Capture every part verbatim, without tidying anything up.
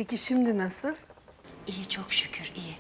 Peki şimdi nasıl? İyi, çok şükür iyi.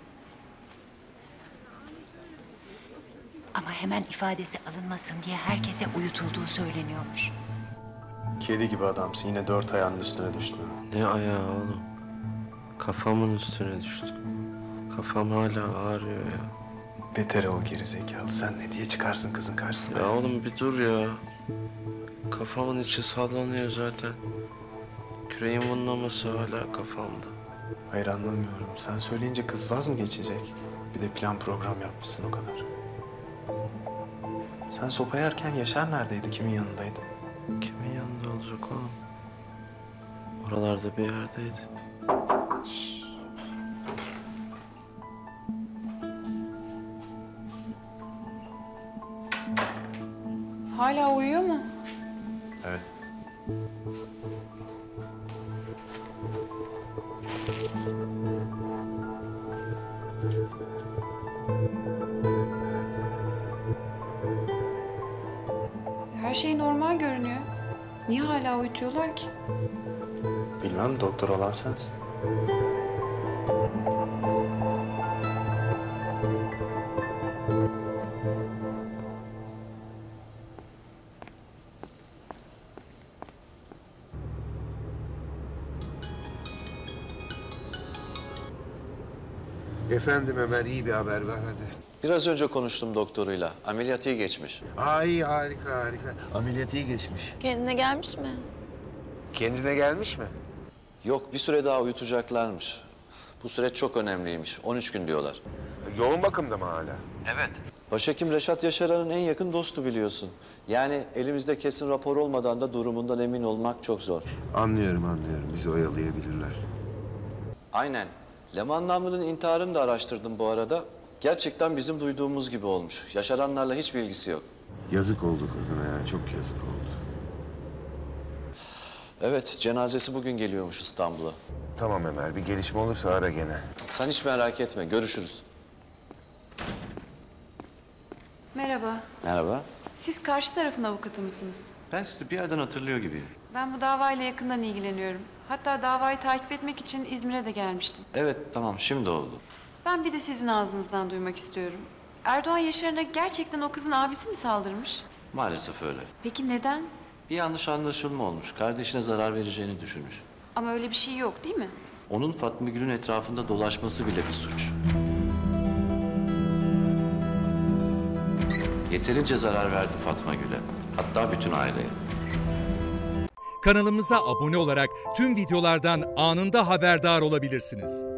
Ama hemen ifadesi alınmasın diye herkese uyutulduğu söyleniyormuş. Kedi gibi adamsın. Yine dört ayağının üstüne düştün. Ne ayağı oğlum? Kafamın üstüne düştü. Kafam hala ağrıyor ya. Beter ol gerizekalı. Sen ne diye çıkarsın kızın karşısına? Ya oğlum bir dur ya. Kafamın içi sallanıyor zaten. Küreğin vınlaması hala kafamda. Hayır anlamıyorum. Sen söyleyince kız vaz mı geçecek? Bir de plan program yapmışsın o kadar. Sen sopa yerken Yaşar neredeydi? Kimin yanındaydı? Kimin yanında olacak oğlum? Oralarda bir yerdeydi. Hala uyuyor mu? Evet. Her şey normal görünüyor. Niye hala uyutuyorlar ki? Bilmem, doktor olan sensin. Efendim Ömer, iyi bir haber ver hadi. Biraz önce konuştum doktoruyla. Ameliyat iyi geçmiş. Aa iyi, harika harika. Ameliyat iyi geçmiş. Kendine gelmiş mi? Kendine gelmiş mi? Yok, bir süre daha uyutacaklarmış. Bu süreç çok önemliymiş. on üç gün diyorlar. Yoğun bakımda mı hala? Evet. Başhekim Reşat Yaşar'ın en yakın dostu biliyorsun. Yani elimizde kesin rapor olmadan da durumundan emin olmak çok zor. Anlıyorum anlıyorum, bizi oyalayabilirler. Aynen. Leman Namlı'nın intiharını da araştırdım bu arada. Gerçekten bizim duyduğumuz gibi olmuş. Yaşaranlarla hiç bilgisi yok. Yazık oldu kadına ya, çok yazık oldu. Evet, cenazesi bugün geliyormuş İstanbul'a. Tamam Ömer, bir gelişme olursa ara gene. Sen hiç merak etme, görüşürüz. Merhaba. Merhaba. Siz karşı tarafın avukatı mısınız? Ben sizi bir yerden hatırlıyor gibiyim. Ben bu davayla yakından ilgileniyorum. Hatta davayı takip etmek için İzmir'e de gelmiştim. Evet, tamam, şimdi oldu. Ben bir de sizin ağzınızdan duymak istiyorum. Erdoğan Yaşar'ına gerçekten o kızın abisi mi saldırmış? Maalesef öyle. Peki neden? Bir yanlış anlaşılma olmuş. Kardeşine zarar vereceğini düşünmüş. Ama öyle bir şey yok değil mi? Onun Fatma Gül'ün etrafında dolaşması bile bir suç. Yeterince zarar verdi Fatma Gül'e. Hatta bütün aileye. Kanalımıza abone olarak tüm videolardan anında haberdar olabilirsiniz.